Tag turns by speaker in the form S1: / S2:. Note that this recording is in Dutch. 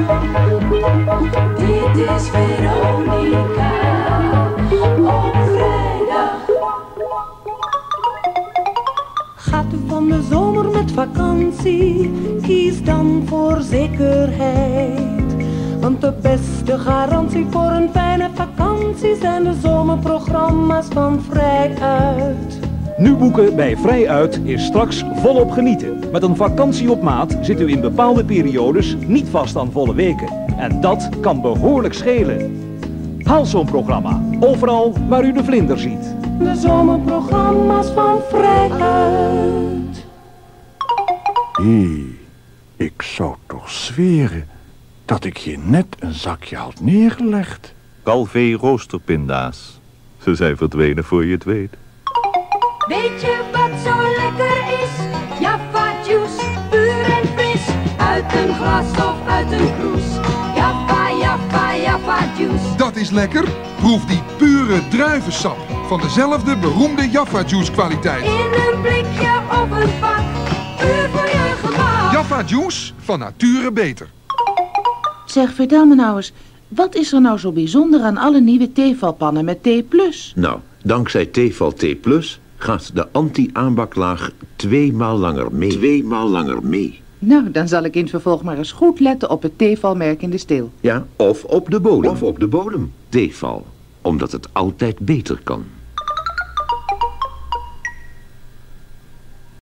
S1: Dit is Veronica op vrijdag.
S2: Gaat u van de zomer met vakantie, kies dan voor zekerheid. Want de beste garantie voor een fijne vakantie zijn de zomerprogramma's van Vrijuit.
S3: Nu boeken bij Vrijuit is straks volop genieten. Met een vakantie op maat zit u in bepaalde periodes niet vast aan volle weken. En dat kan behoorlijk schelen. Haal zo'n programma overal waar u de vlinder ziet.
S2: De zomerprogramma's van Vrijuit.
S4: Ik zou toch zweren dat ik hier net een zakje had neergelegd.
S5: Calvé roosterpinda's. Ze zijn verdwenen voor je het weet.
S1: Weet je wat zo lekker is? Jaffa juice, puur en fris. Uit een glas of uit een kroes. Jaffa, Jaffa, Jaffa juice.
S6: Dat is lekker. Proef die pure druivensap van dezelfde beroemde Jaffa Juice kwaliteit.
S1: In een blikje of een pak, puur voor je gemak.
S6: Jaffa Juice, van nature beter.
S7: Zeg, vertel me nou eens, wat is er nou zo bijzonder aan alle nieuwe theevalpannen met T+?
S8: Nou, dankzij Tefal T+, gaat de anti-aanbaklaag 2 maal langer mee. 2 maal langer mee.
S7: Nou, dan zal ik in het vervolg maar eens goed letten op het theevalmerk in de steel.
S8: Ja, of op de bodem. Of op de bodem. Tefal, omdat het altijd beter kan.